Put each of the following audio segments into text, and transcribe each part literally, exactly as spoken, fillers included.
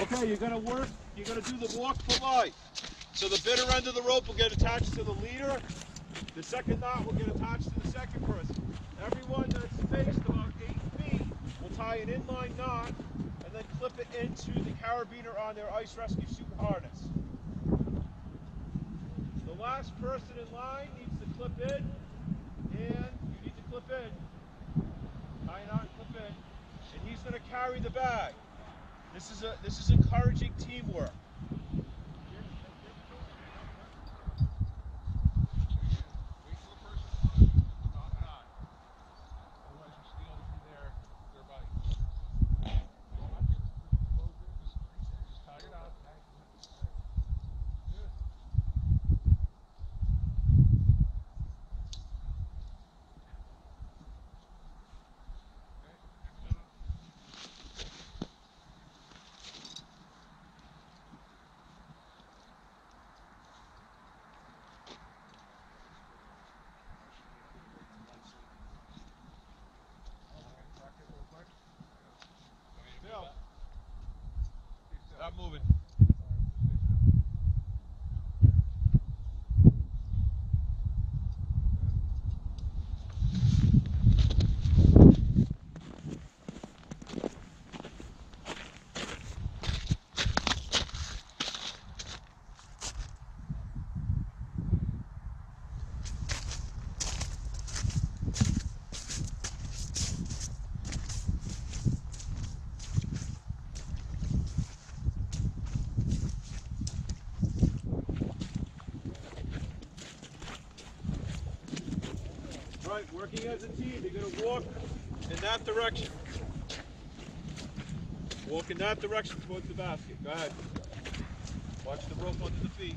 Okay, you're gonna work, you're gonna do the walk for life. So the bitter end of the rope will get attached to the leader. The second knot will get attached to the second person. Everyone that's spaced about eight feet will tie an inline knot and then clip it into the carabiner on their ice rescue suit harness. The last person in line needs to clip in, and you need to clip in. Tie a knot and clip in. And he's gonna carry the bag. This is a this is encouraging teamwork. Stop moving. Right, working as a team, you're going to walk in that direction. Walk in that direction towards the basket. Go ahead. Watch the rope under the feet.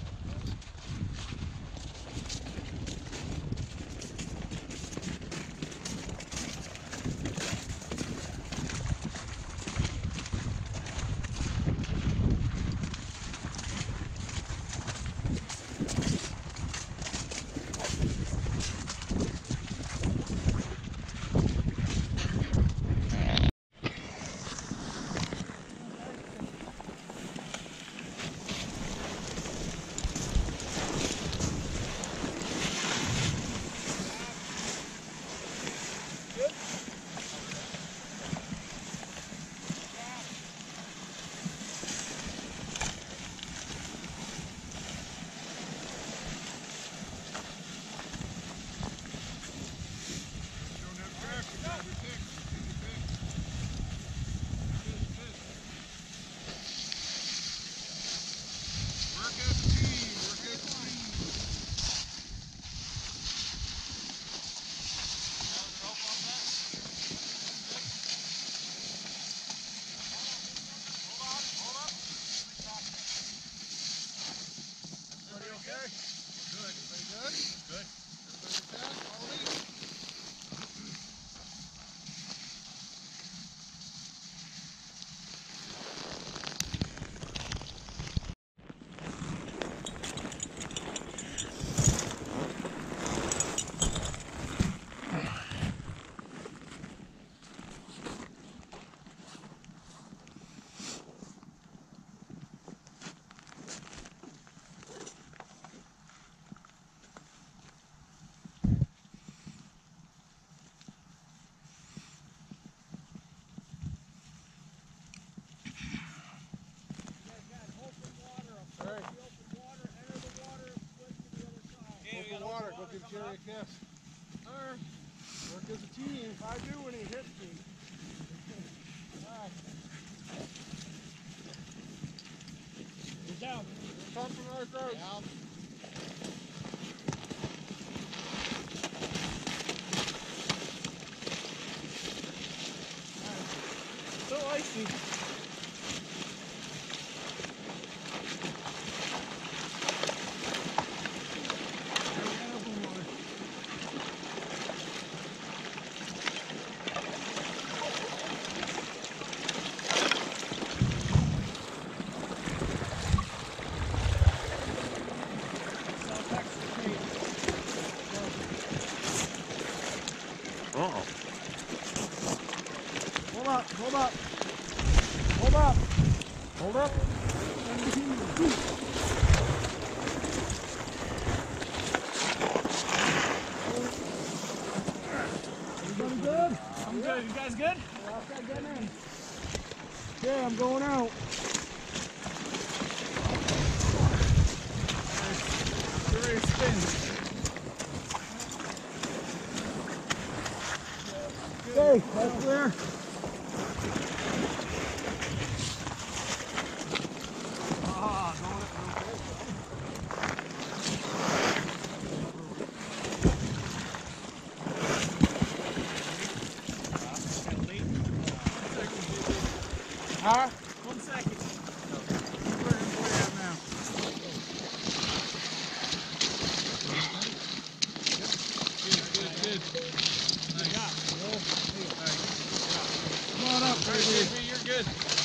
Water, go give Jerry a kiss. Alright. Work as a team. I do when he hits me. Alright. He's down. Come from our throat. Down. Alright. So icy. Uh-oh. Hold up, hold up. Hold up. Hold up. Everybody good? I'm good. You guys good? Okay, I'm going out. Ready to spin. Okay, that's clear. Ah, going up. Huh? One second. Where, where are you at now? Good, good, good. I got it. Come on up, baby. You're good.